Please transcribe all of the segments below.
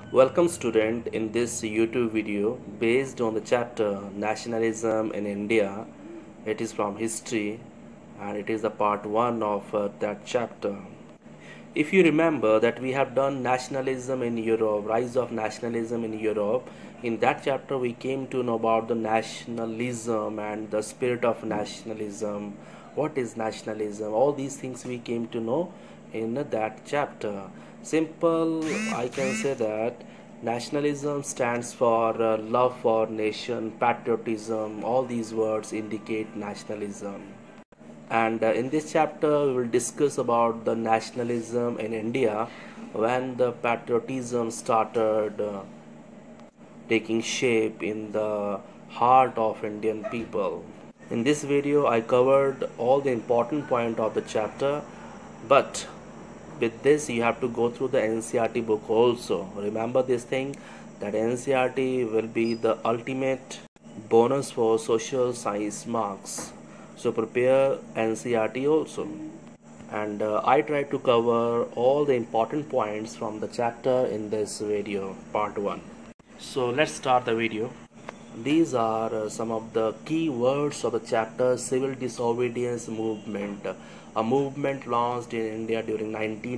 Welcome student in this YouTube video based on the chapter Nationalism in India. It is from history and it is the part 1 of that chapter. If you remember that we have done nationalism in Europe, rise of nationalism in Europe, in that chapter we came to know about the nationalism and the spirit of nationalism. What is nationalism? All these things we came to know in that chapter. Simple, I can say that nationalism stands for love for nation, patriotism. All these words indicate nationalism. And in this chapter we will discuss about the nationalism in India when the patriotism started taking shape in the heart of Indian people. In this video I covered all the important point of the chapter, but with this you have to go through the NCERT book also. Remember this thing, that NCERT will be the ultimate bonus for social science marks. So prepare NCERT also. And I try to cover all the important points from the chapter in this video, part 1. So let's start the video. These are some of the key words of the chapter: civil disobedience movement, a movement launched in India during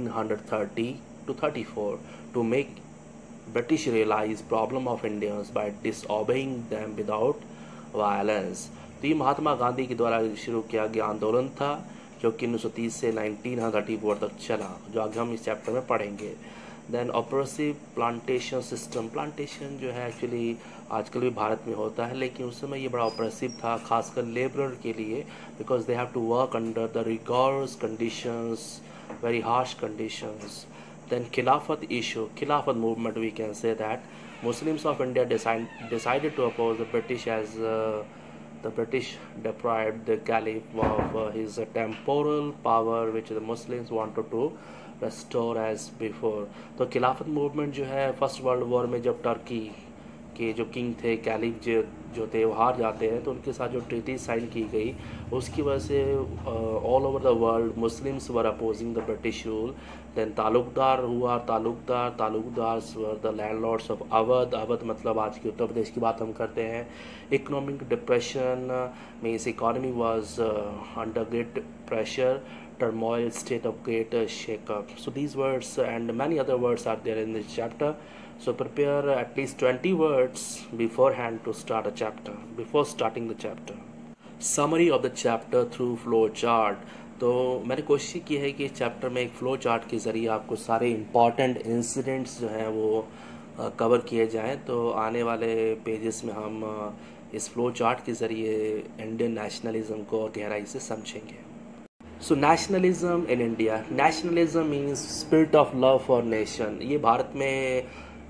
1930 to 34 to make British realize problem of Indians by disobeying them without violence. तो ये महात्मा गांधी के द्वारा शुरू किया गया आंदोलन था जो कि 1930 से 1934 तक चला, जो आगे हम इस चैप्टर में पढ़ेंगे. Then oppressive plantation system. Plantation जो है एक्चुअली आजकल भी भारत में होता है, लेकिन उस समय ये बड़ा ऑपरेसिव था, खासकर लेबरर के लिए, because they have to work under the rigorous conditions, very harsh conditions. Then Khilafat issue, Khilafat movement, we can say that Muslims of India decided to oppose the British as the British deprived the Caliph of his temporal power which the Muslims wanted to restore as before. तो खिलाफत movement जो है first world war में जब Turkey के जो king थे, caliph जो थे, वो हार जाते हैं, तो उनके साथ जो ट्रीटी साइन की गई उसकी वजह से all over the world Muslims were opposing the British rule. Then talukdar हुआ, talukdars were the landlords of Awadh. Awadh मतलब आज के उत्तर प्रदेश की बात हम करते हैं. Economic depression means economy was under great pressure, turmoil, state of great shake-up. So these words and many other words are there in this chapter. So prepare at least 20 words beforehand to start a chapter, before starting the chapter. Summary of the chapter through flow chart. तो मैंने कोशिश की है कि इस chapter में एक flow chart के ज़रिए आपको सारे इम्पॉर्टेंट इंसिडेंट्स जो हैं वो कवर किए जाएं. तो आने वाले पेजेस में हम इस फ्लो चार्ट के ज़रिए इंडियन नेशनलिज्म को गहराई से समझेंगे. So nationalism in India. Nationalism means spirit of love for nation. ये भारत में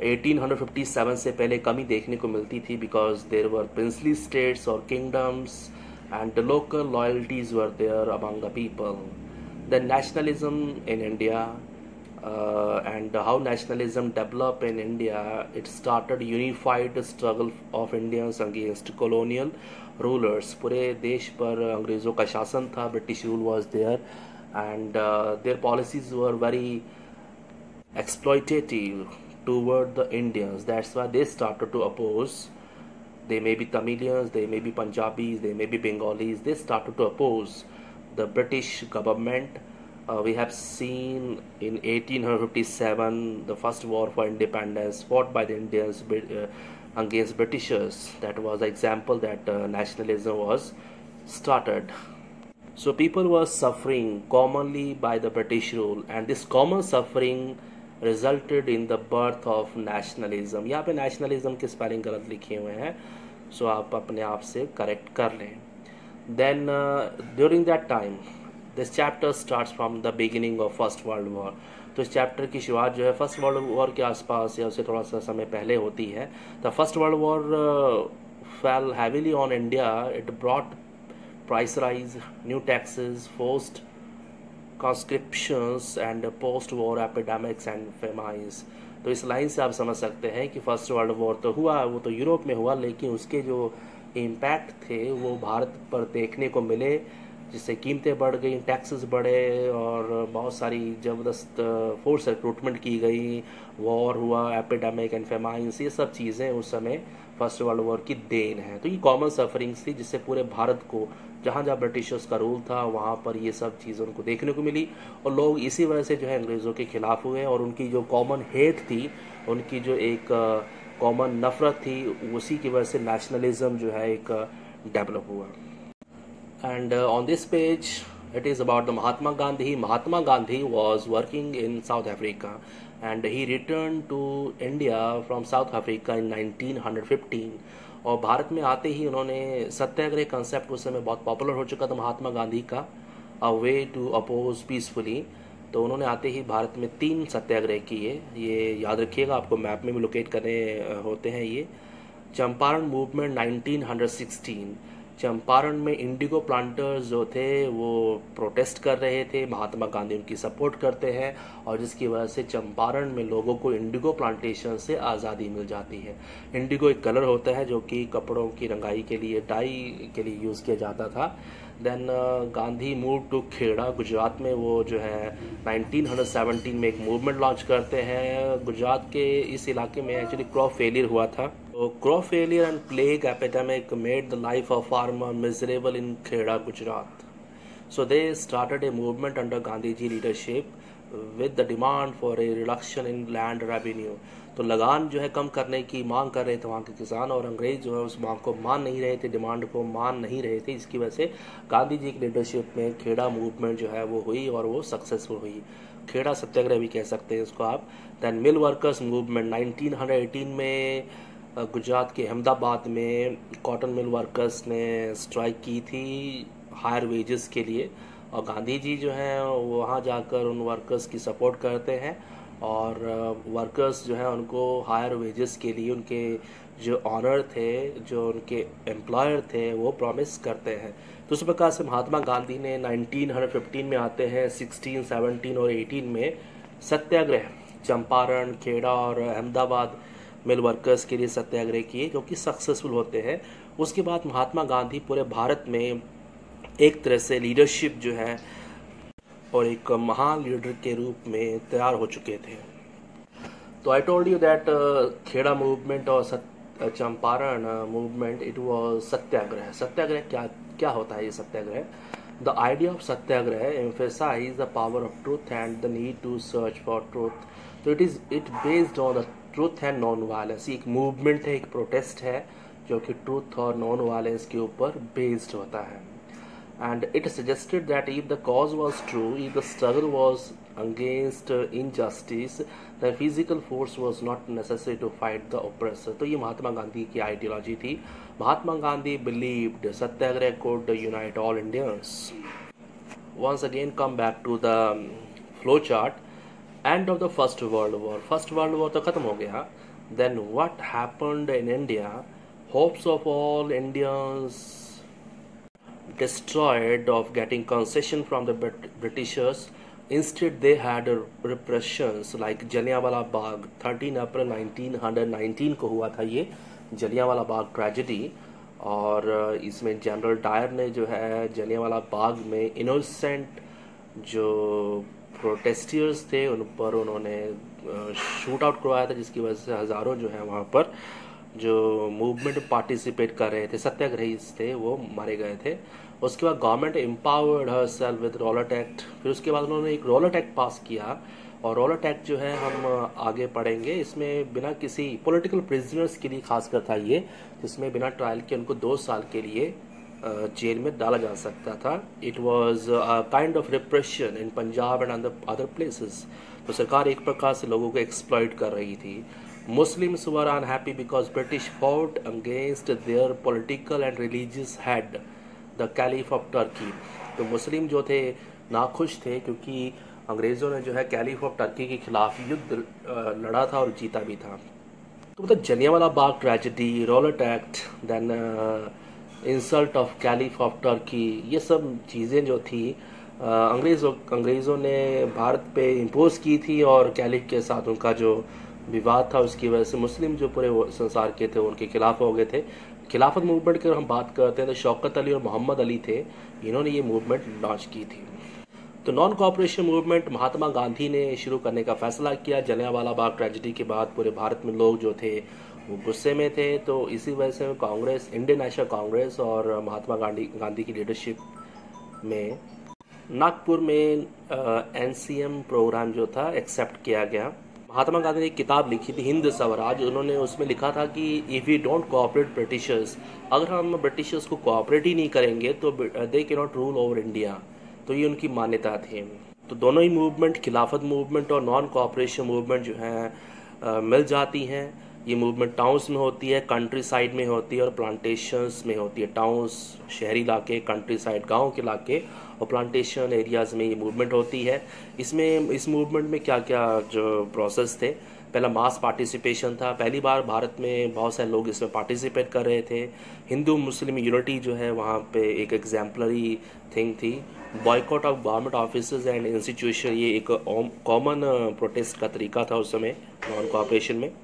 1857 से पहले कम ही देखने को मिलती थी, because there were princely states और kingdoms and the local loyalties were there among the people. Then nationalism in India and how nationalism developed in India. It started unified struggle of Indians against colonial rulers. पूरे देश पर अंग्रेज़ों का शासन था, British rule was there, and their policies were very exploitative toward the Indians. That's why they started to oppose. They may be Tamilians, they may be Punjabis, they may be Bengalis. They started to oppose the British government. We have seen in 1857 the first war for independence fought by the Indians against Britishers. That was the example that nationalism was started. So people were suffering commonly by the British rule, and this common suffering resulted in the birth of nationalism. यहाँ पे nationalism के spelling गलत लिखे हुए हैं, सो आप अपने आप से करेक्ट कर लें. Then during that time this chapter starts from the beginning of First World War. तो इस चैप्टर की शुरुआत जो है फर्स्ट वर्ल्ड वॉर के आसपास या उससे थोड़ा सा समय पहले होती है. The first world war fell heavily on India. It brought price rise, new taxes, forced conscriptions and post-war epidemics and famines. तो इस लाइन से आप समझ सकते हैं कि फर्स्ट वर्ल्ड वॉर तो हुआ, वो तो यूरोप में हुआ, लेकिन उसके जो इम्पैक्ट थे वो भारत पर देखने को मिले. जिससे कीमतें बढ़ गई, टैक्सेस बढ़े और बहुत सारी ज़बरदस्त फोर्स रिक्रूटमेंट की गई, वॉर हुआ, एपिडेमिक एंड फेमाइंस, ये सब चीज़ें उस समय फर्स्ट वर्ल्ड वॉर की देन है। तो ये कॉमन सफरिंग्स थी जिससे पूरे भारत को, जहाँ जहाँ ब्रिटिशर्स का रूल था वहाँ पर ये सब चीज़ें उनको देखने को मिली, और लोग इसी वजह से जो है अंग्रेज़ों के खिलाफ हुए, और उनकी जो कॉमन हेट थी, उनकी जो एक कॉमन नफरत थी, उसी की वजह से नेशनलिज्म जो है एक डेवलप हुआ। And on this page, it is about the Mahatma Gandhi. Mahatma Gandhi was working in South Africa, and he returned to India from South Africa in 1915. और भारत में आते ही उन्होंने सत्याग्रह कंसेप्ट उस समय बहुत पॉपुलर हो चुका था महात्मा गांधी का, a way to oppose peacefully. तो उन्होंने आते ही भारत में 3 सत्याग्रह किए, ये याद रखिएगा, आपको मैप में भी लोकेट करने होते हैं ये। चंपारण मूवमेंट 1916, चंपारण में इंडिगो प्लांटर्स जो थे वो प्रोटेस्ट कर रहे थे, महात्मा गांधी उनकी सपोर्ट करते हैं, और जिसकी वजह से चंपारण में लोगों को इंडिगो प्लांटेशन से आज़ादी मिल जाती है। इंडिगो एक कलर होता है जो कि कपड़ों की रंगाई के लिए, डाई के लिए यूज़ किया जाता था। Then Gandhi move to Kheda, Gujarat में वो जो है 1917 में एक मूवमेंट लॉन्च करते हैं। गुजरात के इस इलाके में एक्चुअली क्रॉप फेलियर हुआ था, तो crop failure and plague epidemic made the life of farmer miserable in Kheda, Gujarat. So they started a movement under Gandhiji leadership with the demand for a reduction in land revenue. तो लगान जो है कम करने की मांग कर रहे थे वहाँ के किसान, और अंग्रेज जो है उस मांग को मान नहीं रहे थे, डिमांड को मान नहीं रहे थे। इसकी वजह से गांधी जी की लीडरशिप में खेड़ा मूवमेंट जो है वो हुई, और वो सक्सेसफुल हुई। खेड़ा सत्याग्रह भी कह सकते हैं इसको आप। दैन मिल वर्कर्स मूवमेंट 1918 में गुजरात के अहमदाबाद में कॉटन मिल वर्कर्स ने स्ट्राइक की थी हायर वेजेस के लिए, और गांधी जी जो हैं वहाँ जाकर उन वर्कर्स की सपोर्ट करते हैं, और वर्कर्स जो हैं उनको हायर वेजेस के लिए उनके जो ऑनर थे, जो उनके एम्प्लॉयर थे, वो प्रॉमिस करते हैं। तो उस प्रकार से महात्मा गांधी ने 1915 में आते हैं, 16, 17 और 18 में सत्याग्रह चंपारण, खेड़ा और अहमदाबाद मिल वर्कर्स के लिए सत्याग्रह किए, जो कि सक्सेसफुल होते हैं। उसके बाद महात्मा गांधी पूरे भारत में एक तरह से लीडरशिप जो है और एक महान लीडर के रूप में तैयार हो चुके थे। तो I told you that Kheda movement और Champaran movement, it was satyagraha. Satyagraha क्या क्या होता है ये satyagraha? The idea of satyagraha emphasise the power of truth and the need to search for truth. तो it based on the truth and non violence. एक movement है, एक प्रोटेस्ट है जो कि ट्रूथ और नॉन वायलेंस के ऊपर बेस्ड होता है। And it suggested that if the cause was true, if the struggle was against injustice, then physical force was not necessary to fight the oppressor. तो ये महात्मा गांधी की आइडियोलॉजी थी। Mahatma Gandhi believed Satyagraha could unite all Indians. Once again come back to the flow chart. End of the First World War. First World War तो खत्म हो गया। Then what happened in India? Hopes of all Indians destroyed of getting concession from the Britishers. Instead they had repressions like Jallianwala Bagh. 13 अप्रैल 1919 को हुआ था ये Jallianwala Bagh tragedy, और इसमें जनरल डायर ने जो है जलियांवाला बाग में इनोसेंट जो प्रोटेस्टियर्स थे उन पर उन्होंने शूट आउट करवाया था, जिसकी वजह से हज़ारों जो है वहाँ पर जो मूवमेंट पार्टिसिपेट कर रहे थे, सत्याग्रही थे, वो मारे गए थे। उसके बाद government empowered herself with Rowlatt Act. फिर उसके बाद उन्होंने एक रॉलेट एक्ट पास किया, और रॉलेट एक्ट जो है हम आगे पढ़ेंगे। इसमें बिना किसी पॉलिटिकल प्रिजनर्स के लिए खासकर था ये, जिसमें बिना ट्रायल के उनको 2 साल के लिए जेल में डाला जा सकता था। It was kind of repression in Punjab and other places. तो सरकार एक प्रकार से लोगों को एक्सप्लॉइट कर रही थी। Muslims were unhappy because British fought against their political and religious head, the Caliph of Turkey. तो मुस्लिम जो थे नाखुश थे क्योंकि अंग्रेज़ों ने जो है कैलिफ ऑफ टर्की के खिलाफ युद्ध लड़ा था और जीता भी था। तो मतलब Jallianwala Bagh tragedy, Rowlatt Act, then insult of caliph of Turkey, ये सब चीज़ें जो थी अंग्रेज़ों ने भारत पे इम्पोज की थी, और कैलिफ के साथ उनका जो विवाद था उसकी वजह से मुस्लिम जो पूरे संसार के थे उनके खिलाफ हो गए थे। खिलाफत मूवमेंट की अगर हम बात करते हैं तो शौकत अली और मोहम्मद अली थे, इन्होंने ये मूवमेंट लॉन्च की थी। तो non cooperation movement Mahatma Gandhi ने शुरू करने का फैसला किया। जलियांवाला बाग ट्रेजेडी के बाद पूरे भारत में लोग जो थे वो गुस्से में थे, तो इसी वजह से कांग्रेस, इंडियन नेशनल कांग्रेस और महात्मा गांधी की लीडरशिप में नागपुर में एनसीएम प्रोग्राम जो था एक्सेप्ट किया गया। महात्मा गांधी ने एक किताब लिखी थी हिंद स्वराज, उन्होंने उसमें लिखा था कि if you don't cooperate Britishers, अगर हम ब्रिटिशर्स को कोऑपरेट ही नहीं करेंगे तो they can not rule over India. तो ये उनकी मान्यता थी। तो दोनों ही मूवमेंट, खिलाफत मूवमेंट और नॉन कोऑपरेशन मूवमेंट जो है मिल जाती हैं। ये मूवमेंट टाउन्स में होती है, कंट्री साइड में होती है और प्लांटेशंस में होती है। टाउन्स शहरी इलाके, कंट्री साइड गाँव के इलाके और प्लांटेशन एरियाज़ में ये मूवमेंट होती है। इस मूवमेंट में क्या क्या जो प्रोसेस थे, पहला मास पार्टिसिपेशन था। पहली बार भारत में बहुत सारे लोग इसमें पार्टिसिपेट कर रहे थे। हिंदू मुस्लिम यूनिटी जो है वहाँ पे एक एग्जाम्पलरी थिंग थी। Boycott of government offices and institution, ये एक कॉमन प्रोटेस्ट का तरीका था उस समय नॉन कोऑपरेशन में।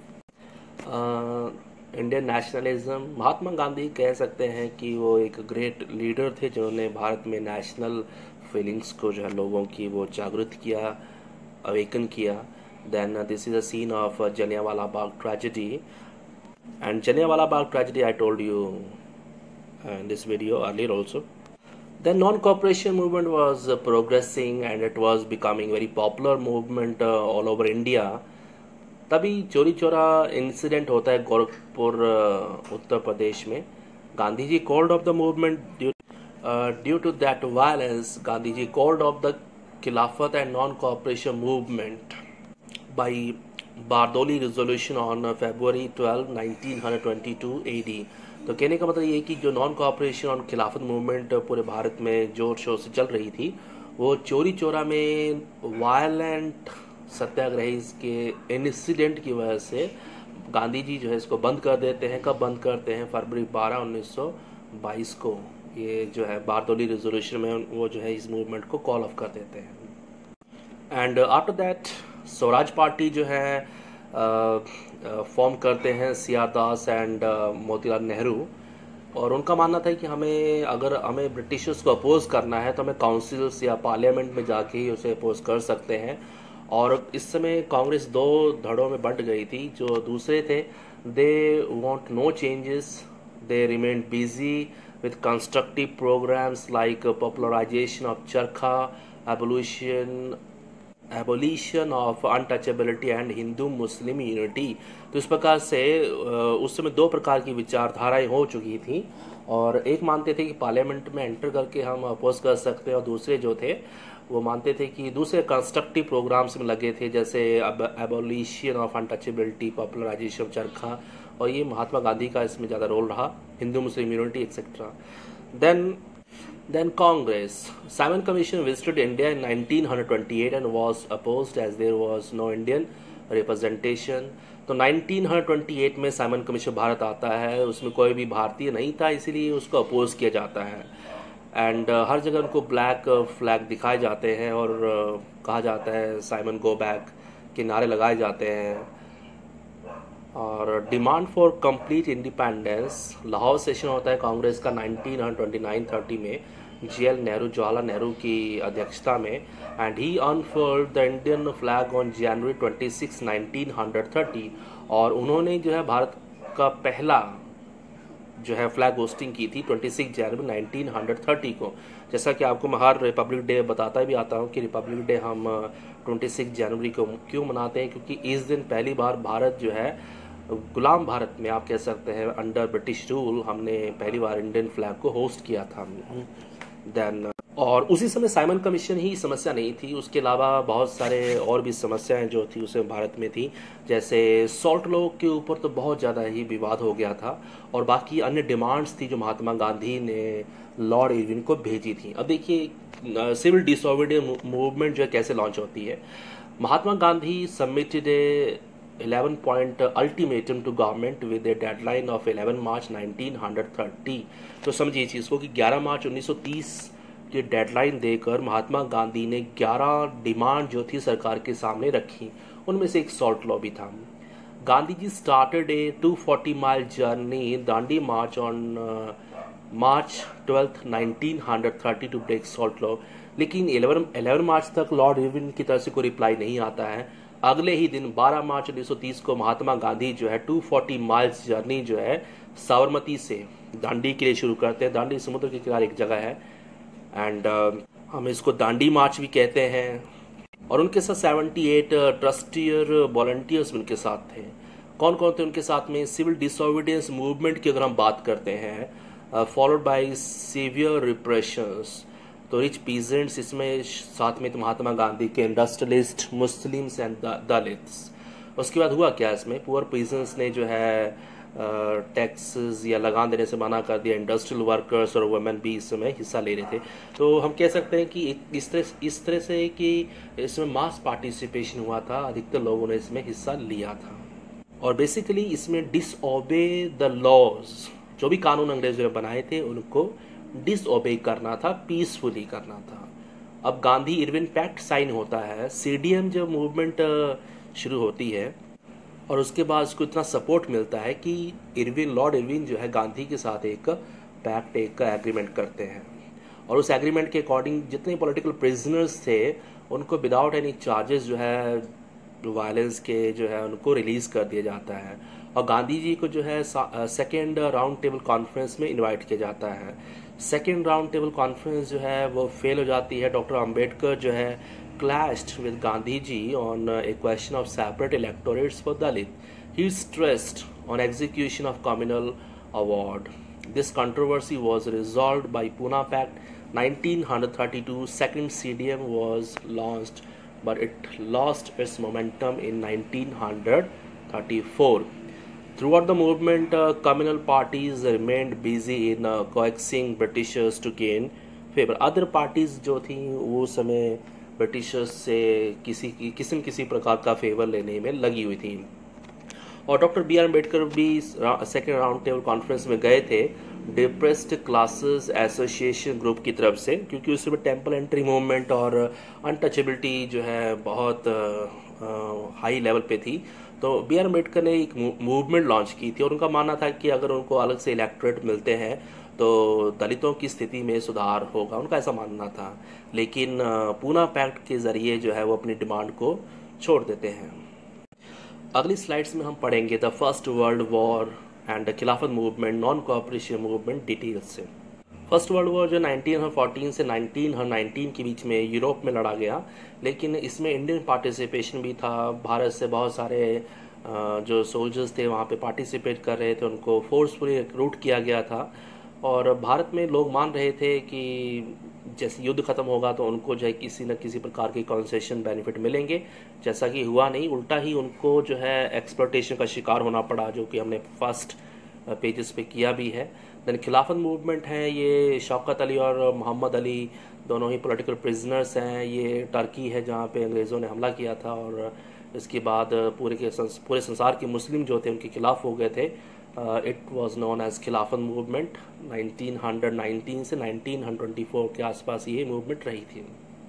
इंडियन नेशनलिज्म, महात्मा गांधी कह सकते हैं कि वो एक ग्रेट लीडर थे जिन्होंने भारत में नेशनल फीलिंग्स को जो है लोगों की वो जागृत किया, अवेकन किया। Then this is a scene of Jallianwala Bagh tragedy, and Jallianwala Bagh tragedy I told you in this video earlier also. Then non-cooperation movement was progressing and it was becoming very popular movement all over India. तभी चोरी Chaura incident होता है गोरखपुर उत्तर प्रदेश में। Gandhi ji called off the movement due to that violence, Gandhi ji called off the Khilafat and non cooperation movement by Bardoli resolution on February 12, 1922 AD। तो कहने का मतलब ये कि जो नॉन कोऑपरेशन और खिलाफत मूवमेंट पूरे भारत में जोर शोर से चल रही थी, वो चोरी चोरा में वायलेंट सत्याग्रही के इंसिडेंट की वजह से गांधी जी जो है इसको बंद कर देते हैं। कब बंद करते हैं? फरवरी 12, 1922 को। ये जो है बारदौली रेजोल्यूशन में वो जो है इस मूवमेंट को कॉल ऑफ कर देते हैं। And after that Swaraj party जो है फॉर्म करते हैं सियादास एंड मोतीलाल नेहरू, और उनका मानना था कि अगर हमें ब्रिटिशर्स को अपोज करना है तो हमें काउंसिल्स या पार्लियामेंट में जाके ही उसे अपोज कर सकते हैं। और इस समय कांग्रेस दो धड़ों में बंट गई थी। जो दूसरे थे, they want no changes, they remain busy with constructive programmes like popularisation of charkha, abolition of untouchability and Hindu Muslim unity. तो इस प्रकार से उस समय दो प्रकार की विचारधाराएं हो चुकी थी, और एक मानते थे कि पार्लियामेंट में एंटर करके हम अपोज कर सकते हैं, और दूसरे जो थे वो मानते थे कि दूसरे कंस्ट्रक्टिव प्रोग्राम्स में लगे थे, जैसे abolition of untouchability, popularisation of charkha, और ये महात्मा गांधी का इसमें ज़्यादा रोल रहा, Hindu Muslim unity etcetera. Then Congress. Simon Commission visited India in 1928 and was opposed as there was no Indian representation. तो 1928 में साइमन कमीशन भारत आता है, उसमें कोई भी भारतीय नहीं था, इसीलिए उसको अपोज किया जाता है। एंड हर जगह उनको ब्लैक फ्लैग दिखाए जाते हैं और कहा जाता है साइमन गो बैक के नारे लगाए जाते हैं। और demand for complete independence, Lahore session होता है कांग्रेस का 1929-30 में, JL नेहरू, जवाहरलाल नेहरू की अध्यक्षता में, and he unfurled the Indian flag on January 26, 1930। और उन्होंने जो है भारत का पहला जो है फ्लैग होस्टिंग की थी 26 जनवरी 1930 को। जैसा कि आपको मैं हर रिपब्लिक डे बताता भी आता हूँ कि रिपब्लिक डे हम 26 जनवरी को क्यों मनाते हैं, क्योंकि इस दिन पहली बार भारत जो है गुलाम भारत में, आप कह सकते हैं अंडर ब्रिटिश रूल, हमने पहली बार इंडियन फ्लैग को होस्ट किया था। देन और उसी समय साइमन कमीशन ही समस्या नहीं थी, उसके अलावा बहुत सारे और भी समस्याएं जो थी उसे भारत में थी, जैसे सॉल्ट लॉ के ऊपर तो बहुत ज़्यादा ही विवाद हो गया था, और बाकी अन्य डिमांड्स थी जो महात्मा गांधी ने लॉर्ड इरविन को भेजी थी। अब देखिए सिविल डिसओबीडियंस मूवमेंट जो है कैसे लॉन्च होती है। Mahatma Gandhi submitted a 11-point ultimatum to government with a deadline of 11 March 1930। तो समझिए इस चीज़ को कि 11 मार्च 1930 की डेडलाइन देकर महात्मा गांधी ने 11 डिमांड जो थी सरकार के सामने रखी, उनमें से एक सॉल्ट लॉ भी था। Gandhiji started a 240-mile journey, Dandi March, on March 12th, 1930 to break salt law. लेकिन 11 मार्च तक लॉर्ड इरविन की तरफ से कोई रिप्लाई नहीं आता है। अगले ही दिन 12 मार्च 1930 को महात्मा गांधी जो है 240 माइल्स जर्नी जो है साबरमती से दांडी के लिए शुरू करते हैं। दांडी समुद्र के किनारे एक जगह है एंड हम इसको दांडी मार्च भी कहते हैं। और उनके साथ 78 ट्रस्टियर वॉलंटियर्स उनके साथ थे। कौन कौन थे उनके साथ में? सिविल डिसोबीडियंस मूवमेंट की अगर हम बात करते हैं, फॉलोड बाय सीवियर रिप्रेशंस, तो रिच पीजेंट्स इसमें साथ में, तो महात्मा गांधी के इंडस्ट्रियलिस्ट, मुस्लिम्स एंड दलित्स। उसके बाद हुआ क्या इसमें? पुअर पीजेंट्स ने जो है टैक्सेस या लगान देने से मना कर दिया। इंडस्ट्रियल वर्कर्स और वुमेन भी इसमें हिस्सा ले रहे थे। तो हम कह सकते हैं कि इस तरह से कि इसमें मास पार्टिसिपेशन हुआ था, अधिकतर लोगों ने इसमें हिस्सा लिया था। और बेसिकली इसमें डिसओबे द लॉज, जो भी कानून अंग्रेजों ने बनाए थे उनको डिसओबे करना था, पीसफुली करना था। अब गांधी इरविन पैक्ट साइन होता है, सीडीएम जब मूवमेंट शुरू होती है और उसके बाद उसको इतना सपोर्ट मिलता है कि लॉर्ड इरविन जो है गांधी के साथ एक पैक्ट, एक एग्रीमेंट करते हैं। और उस एग्रीमेंट के अकॉर्डिंग जितने पॉलिटिकल प्रिजनर्स थे उनको विदाउट एनी चार्जेस जो है वायलेंस के जो है उनको रिलीज कर दिया जाता है। और गांधी जी को जो है सेकेंड राउंड टेबल कॉन्फ्रेंस में इनवाइट किया जाता है। सेकेंड राउंड टेबल कॉन्फ्रेंस जो है वो फेल हो जाती है। डॉक्टर अंबेडकर जो है clashed with Gandhi ji on a question of separate electorates for Dalit. He stressed on execution of communal award. This controversy was resolved by Pune Pact 1932. Second CDM was launched, but it lost its momentum in 1934. Throughout the movement, communal parties remained busy in coaxing Britishers to gain favor. Other parties जो थी वो समय Britishers से किसी प्रकार का favour लेने में लगी हुई थी। और डॉक्टर बी आर अम्बेडकर भी सेकेंड राउंड टेबल कॉन्फ्रेंस में गए थे डिप्रेस्ड क्लासेस एसोसिएशन ग्रुप की तरफ से, क्योंकि उसमें टेम्पल एंट्री मूवमेंट और अनटचेबिलिटी जो है बहुत हाई लेवल पे थी। तो बी आर अम्बेडकर ने एक मूवमेंट लॉन्च की थी और उनका मानना था कि अगर उनको अलग से इलेक्टोरेट मिलते हैं तो दलितों की स्थिति में सुधार होगा, उनका ऐसा मानना था। लेकिन पूना पैक्ट के जरिए जो है वो अपनी डिमांड को छोड़ देते हैं। अगली स्लाइड्स में हम पढ़ेंगे the first world war and the Khilafat movement, non cooperation movement details से। फर्स्ट वर्ल्ड वॉर जो 1914 से 1919 के बीच में यूरोप में लड़ा गया, लेकिन इसमें इंडियन पार्टिसिपेशन भी था। भारत से बहुत सारे जो सोल्जर्स थे वहाँ पे पार्टिसिपेट कर रहे थे, उनको फोर्सफुली रिक्रूट किया गया था। और भारत में लोग मान रहे थे कि जैसे युद्ध खत्म होगा तो उनको जो है किसी न किसी प्रकार की कंसेशन बेनिफिट मिलेंगे, जैसा कि हुआ नहीं, उल्टा ही उनको जो है एक्सप्लॉयटेशन का शिकार होना पड़ा, जो कि हमने फर्स्ट पेजेस पे किया भी है। देन खिलाफत मूवमेंट है, ये शौकत अली और मोहम्मद अली दोनों ही पॉलिटिकल प्रिजनर्स हैं। ये टर्की है जहाँ पे अंग्रेज़ों ने हमला किया था और इसके बाद पूरे संसार के मुस्लिम जो थे उनके खिलाफ हो गए थे। It was known as Khilafat movement. 1919 से 1924 के आसपास ये मूवमेंट रही थी।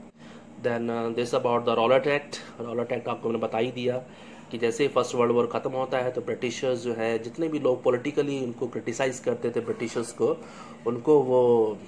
Then this about the Rowlatt Act. Rowlatt Act आपको मैंने बता ही दिया कि जैसे फर्स्ट वर्ल्ड वॉर ख़त्म होता है तो ब्रिटिशर्स जो है जितने भी लोग पॉलिटिकली उनको क्रिटिसाइज़ करते थे ब्रिटिशर्स को, उनको वो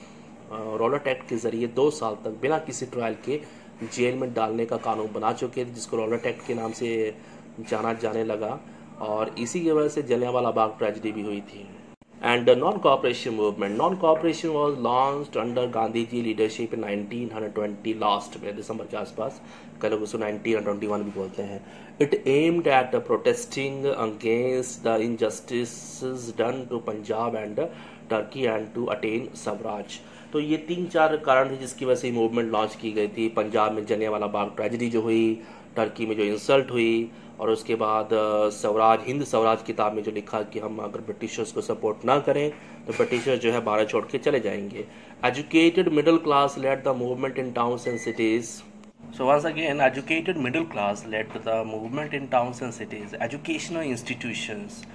रॉलेट एक्ट के ज़रिए 2 साल तक बिना किसी ट्रायल के जेल में डालने का कानून बना चुके थे, जिसको रॉलेट एक्ट के नाम से जाना जाने लगा। और इसी की वजह से जलियांवाला बाग ट्रेजेडी भी हुई थी। And non cooperation movement, non cooperation was launched under Gandhi ji leadership in 1920 last में, दिसंबर के आसपास, कई लोग उसको 1921 भी बोलते हैं। It aimed at protesting against the injustices done to Punjab and Turkey and to attain swaraj. तो ये 3-4 कारण थे जिसकी वजह से मूवमेंट लॉन्च की गई थी। पंजाब में जलियांवाला बाग ट्रेजेडी जो हुई, टर्की में जो इंसल्ट हुई, और उसके बाद स्वराज, हिंद स्वराज किताब में जो लिखा कि हम अगर ब्रिटिशर्स को सपोर्ट ना करें तो ब्रिटिशर्स जो है भारत छोड़ के चले जाएंगे। Educated middle class led the movement in towns and cities. So once again, educated middle class led the movement in towns and cities. Educational institutions,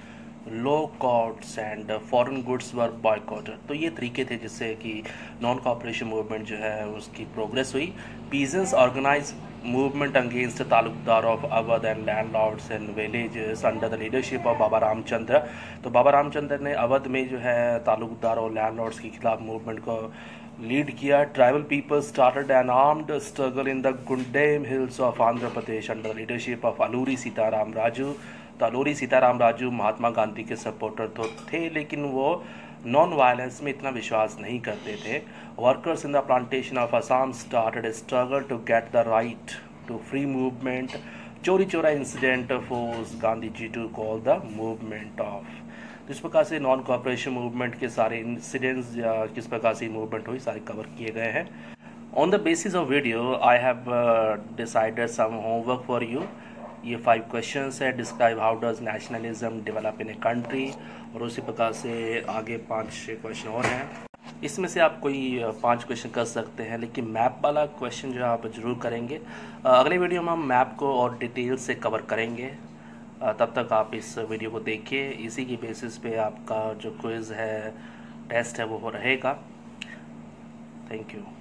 law courts and foreign goods were boycotted. तो ये तरीके थे जिससे कि non cooperation movement जो है उसकी progress हुई। Peasants organise movement against talukdar of Awadh and landlords and villages under the leadership of Baba Ramchandra. तो बाबा रामचंद्र ने अवध में जो है तालुकदार और लैंडलॉर्ड्स के खिलाफ मूवमेंट को लीड किया। Tribal people started an armed struggle in the Gudem hills of Andhra Pradesh under the leadership of Alluri Sitarama Raju. तो अलूरी सीताराम राजू महात्मा गांधी के सपोर्टर तो थे, लेकिन वो नॉन वायलेंस में इतना विश्वास नहीं करते थे। Workers in the plantation of Assam started a struggle to get the right to free movement. Chauri Chaura incident force Gandhi ji to call the movement off. इस प्रकार से नॉन कॉपरेशन मूवमेंट के सारे इंसिडेंट्स या किस प्रकार से मूवमेंट हुई सारे कवर किए गए हैं। On the basis of video I have decided some homework for you. ये 5 क्वेश्चंस है। Describe how does nationalism develop in a country, और उसी प्रकार से आगे 5-6 क्वेश्चन और हैं। इसमें से आप कोई 5 क्वेश्चन कर सकते हैं, लेकिन मैप वाला क्वेश्चन जो आप जरूर करेंगे। अगले वीडियो में हम मैप को और डिटेल से कवर करेंगे। तब तक आप इस वीडियो को देखिए। इसी की बेसिस पे आपका जो क्विज़ है, टेस्ट है, वो रहेगा। Thank you.